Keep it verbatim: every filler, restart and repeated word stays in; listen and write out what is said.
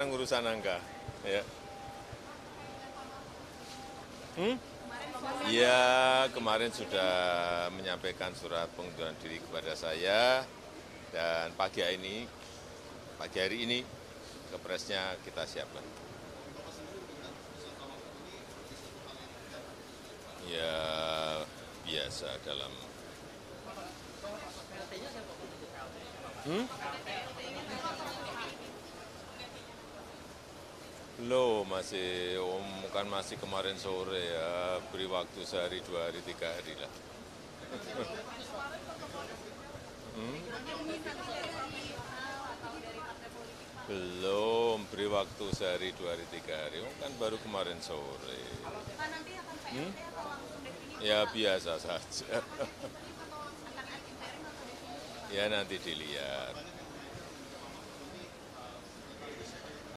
Urusan angka, ya. Hmm? Ya, kemarin sudah menyampaikan surat pengunduran diri kepada saya, dan pagi ini, pagi hari ini, kepresnya kita siapkan. Ya, biasa dalam. Hmm? Loh, masih, om kan masih kemarin sore ya, beri waktu sehari, dua hari, tiga hari lah. Hmm? Belum, beri waktu sehari, dua hari, tiga hari, om kan baru kemarin sore. Hmm? Ya biasa saja. Ya nanti dilihat.